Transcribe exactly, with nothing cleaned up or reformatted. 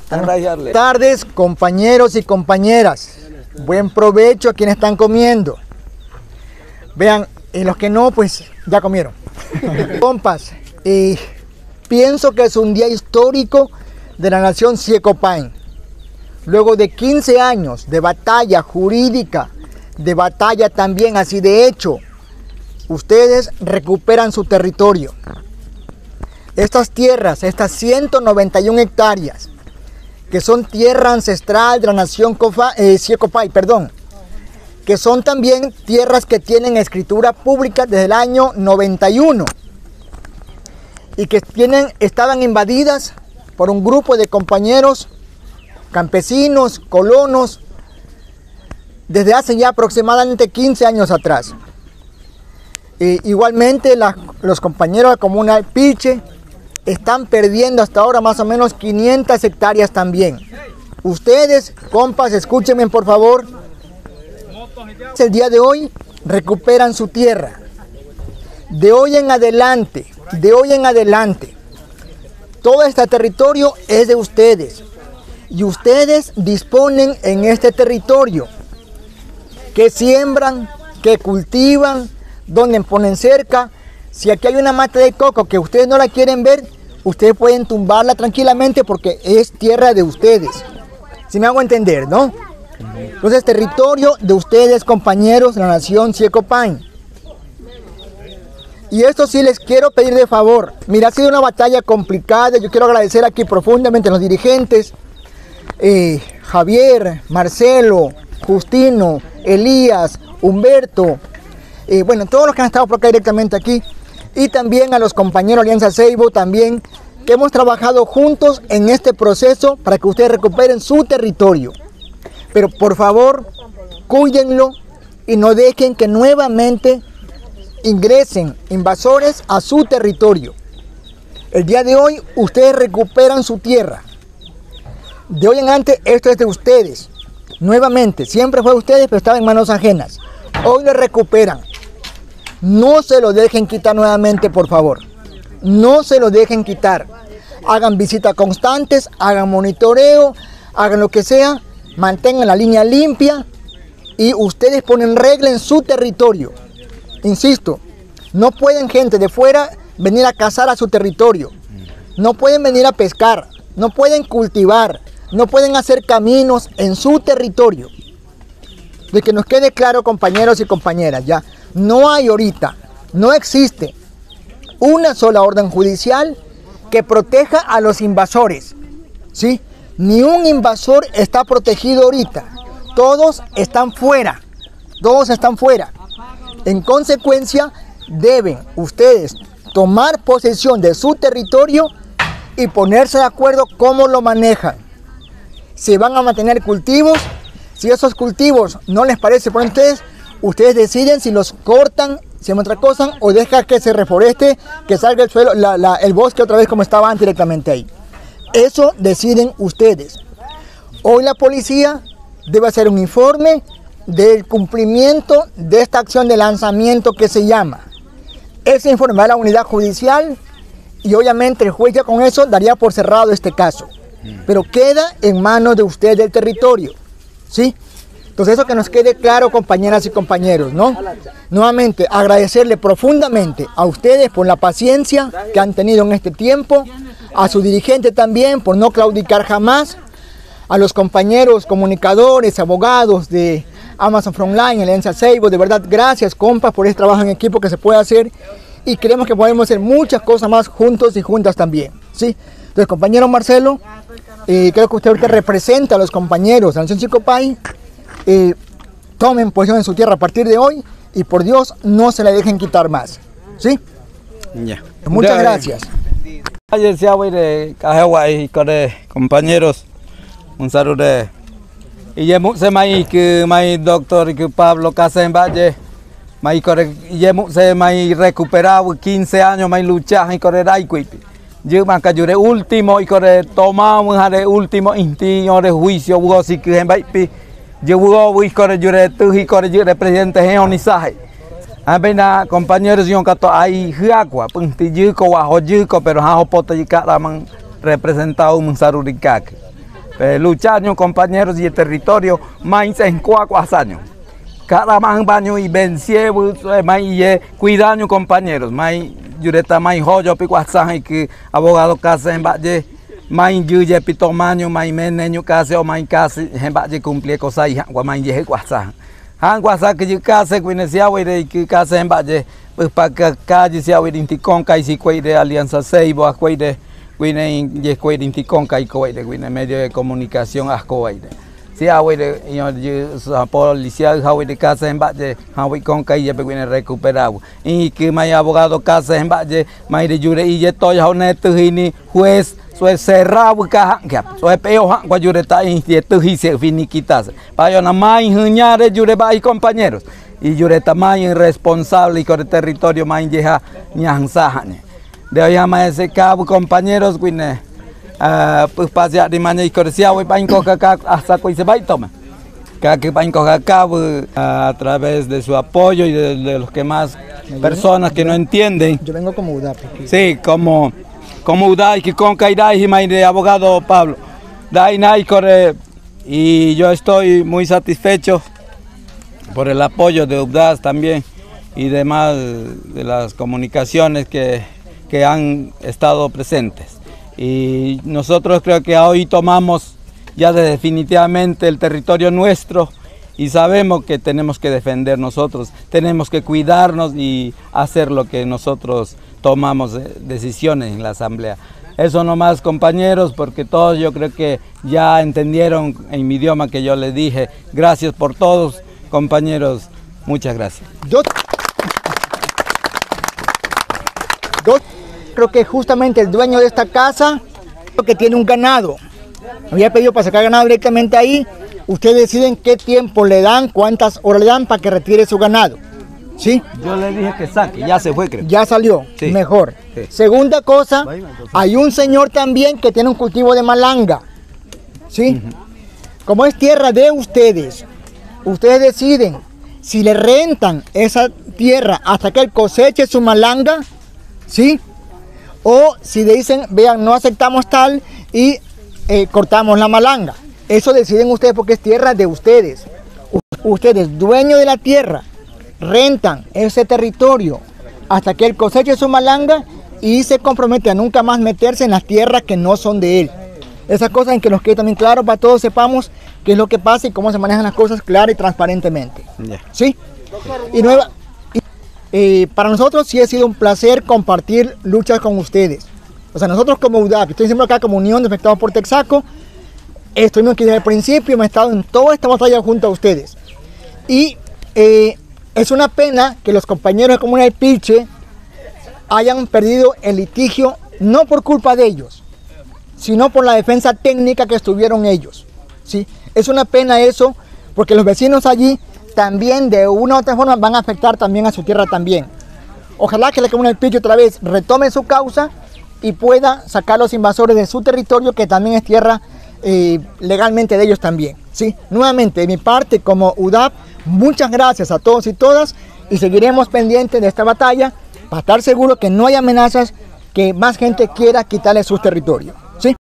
Buenas tardes, compañeros y compañeras. Buen provecho a quienes están comiendo. Vean, y los que no, pues ya comieron. Compas, eh, pienso que es un día histórico de la nación Siecopain. Luego de quince años de batalla jurídica, de batalla también así de hecho, ustedes recuperan su territorio. Estas tierras, estas ciento noventa y una hectáreas, que son tierra ancestral de la nación Cofa, eh, Siecopain, perdón, que son también tierras que tienen escritura pública desde el año noventa y uno y que tienen, estaban invadidas por un grupo de compañeros campesinos, colonos, desde hace ya aproximadamente quince años atrás. E igualmente la, los compañeros de la comuna Piche están perdiendo hasta ahora más o menos quinientas hectáreas también. Ustedes, compas, escúchenme por favor. El día de hoy recuperan su tierra. De hoy en adelante, de hoy en adelante, todo este territorio es de ustedes. Y ustedes disponen en este territorio que siembran, que cultivan, donde ponen cerca. Si aquí hay una mata de coco que ustedes no la quieren ver, ustedes pueden tumbarla tranquilamente porque es tierra de ustedes. Si me hago entender, ¿no? Entonces, territorio de ustedes, compañeros de la nación Siecopain. Y esto sí les quiero pedir de favor. Mira, ha sido una batalla complicada. Yo quiero agradecer aquí profundamente a los dirigentes. Eh, Javier, Marcelo, Justino, Elías, Humberto. Eh, bueno, todos los que han estado por acá directamente aquí. Y también a los compañeros de Alianza Seibo también, que hemos trabajado juntos en este proceso para que ustedes recuperen su territorio. Pero por favor, cuídenlo y no dejen que nuevamente ingresen invasores a su territorio. El día de hoy ustedes recuperan su tierra. De hoy en adelante esto es de ustedes. Nuevamente, siempre fue de ustedes, pero estaba en manos ajenas. Hoy lo recuperan. No se lo dejen quitar nuevamente, por favor. No se lo dejen quitar. Hagan visitas constantes, hagan monitoreo, hagan lo que sea. Mantengan la línea limpia y ustedes ponen regla en su territorio. Insisto, no pueden gente de fuera venir a cazar a su territorio. No pueden venir a pescar, no pueden cultivar, no pueden hacer caminos en su territorio. De que nos quede claro, compañeros y compañeras, ya no hay ahorita, no existe una sola orden judicial que proteja a los invasores, ¿sí? Ni un invasor está protegido ahorita. Todos están fuera. Todos están fuera. En consecuencia, deben ustedes tomar posesión de su territorio y ponerse de acuerdo cómo lo manejan. Si van a mantener cultivos, si esos cultivos no les parece por ustedes, ustedes deciden si los cortan, si otra cosa, o dejan que se reforeste, que salga el suelo, la, la, el bosque otra vez como estaba antes directamente ahí. Eso deciden ustedes. Hoy la policía debe hacer un informe del cumplimiento de esta acción de lanzamiento que se llama. Ese informe va a la unidad judicial y obviamente el juez ya con eso daría por cerrado este caso. Pero queda en manos de ustedes del territorio, ¿sí? Entonces eso que nos quede claro, compañeras y compañeros, ¿no? Nuevamente agradecerle profundamente a ustedes por la paciencia que han tenido en este tiempo, a su dirigente también por no claudicar jamás, a los compañeros comunicadores, abogados de Amazon Frontline, Alianza Seibo, de verdad gracias, compas, por este trabajo en equipo que se puede hacer y creemos que podemos hacer muchas cosas más juntos y juntas también, ¿sí? Entonces, compañero Marcelo, eh, creo que usted ahorita representa a los compañeros de la nación Siecopain. Eh, tomen posición en su tierra a partir de hoy y por Dios no se la dejen quitar más, ¿sí? Yeah. Muchas yeah. gracias. Compañeros, un saludo. Y ya se mai que mai doctor que Pablo Casemballe, mai corre, ya se mai recuperado quince años mai luchar y correr ahí cuipi. Yo me cayure último y corre tomamos de último instinto de juicio, hubo si que en baipi. Yo voy a correr jure tu y corre jure presidente Geonisaje. Apenas compañeros yo cato ahí agua, punti yuko wa hojuko pero ha poto yika raman representado un sarurikak. eh, luchando compañeros y el territorio más en cuatro años. Cada man baño y venció, más cuidando compañeros, más yureta más joyo picuazaje y que abogado casa en valle, más yuye pitomaño, más meneño casa o más casa en valle cumplir cosas y más yeje cuazaje. Han guasa que yo casa que se hago de que casa en valle, pues para que calle se hago de inticonca y si cuide alianza seibo a cuide cuide y cuide inticonca y cuide cuide medio de comunicación a cuide. Si hago de yo policía hago de casa en valle, hago con que ya cuide recuperado. Y que mi abogado casa en valle, mi de jure y ya estoy honesto y ni juez soy cerrado caja, soy peor cuando yo está en cierto y se finiquitas. Para yo nada más ingenieros yo y compañeros y yo está más irresponsable y con el territorio más ingeja ni anzajane. De hoy más ese cabo compañeros cuine, pues pase de mañana y correcía hoy para incocar hasta que se va y toma. Que para incocar cabo a través de su apoyo y de, de los que más personas que no entienden. Yo vengo como U D A P. Sí, como como U D A P que con Caidai y de abogado Pablo. Dai corre y yo estoy muy satisfecho por el apoyo de U D A S también y demás de las comunicaciones que, que han estado presentes. Y nosotros creo que hoy tomamos ya de definitivamente el territorio nuestro y sabemos que tenemos que defender nosotros, tenemos que cuidarnos y hacer lo que nosotros tomamos decisiones en la asamblea. Eso nomás compañeros, porque todos yo creo que ya entendieron en mi idioma que yo les dije. Gracias por todos, compañeros, muchas gracias. Yo, yo creo que justamente el dueño de esta casa, que tiene un ganado, había pedido para sacar ganado directamente ahí. Ustedes deciden qué tiempo le dan, cuántas horas le dan para que retire su ganado. ¿Sí? Yo le dije que saque, ya se fue creo. Ya salió, sí. Mejor. Sí. Segunda cosa, hay un señor también que tiene un cultivo de malanga. ¿Sí? Uh-huh. Como es tierra de ustedes, ustedes deciden si le rentan esa tierra hasta que él coseche su malanga, ¿sí? O si le dicen, vean, no aceptamos tal y eh, cortamos la malanga. Eso deciden ustedes porque es tierra de ustedes. Ustedes, dueños de la tierra, rentan ese territorio hasta que él coseche su malanga y se compromete a nunca más meterse en las tierras que no son de él. Esas cosas en que nos quede también claro para todos sepamos qué es lo que pasa y cómo se manejan las cosas clara y transparentemente. Yeah. ¿Sí? Y nueva, y, eh, para nosotros sí ha sido un placer compartir luchas con ustedes. O sea, nosotros como U D A P, estoy siempre acá como Unión de Afectados por Texaco, estuvimos aquí desde el principio, hemos estado en toda esta batalla junto a ustedes. Y eh, es una pena que los compañeros de Comuna del Pilche hayan perdido el litigio, no por culpa de ellos, sino por la defensa técnica que estuvieron ellos. ¿Sí? Es una pena eso, porque los vecinos allí también de una u otra forma van a afectar también a su tierra también. Ojalá que la Comuna del Pilche otra vez retome su causa y pueda sacar a los invasores de su territorio, que también es tierra eh, legalmente de ellos también. ¿Sí? Nuevamente, de mi parte como U D A P, muchas gracias a todos y todas y seguiremos pendientes de esta batalla para estar seguros que no hay amenazas, que más gente quiera quitarle sus territorios. ¿Sí?